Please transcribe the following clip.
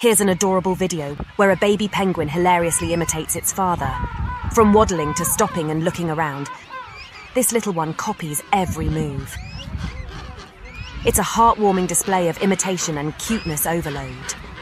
Here's an adorable video where a baby penguin hilariously imitates its father. From waddling to stopping and looking around, this little one copies every move. It's a heartwarming display of imitation and cuteness overload.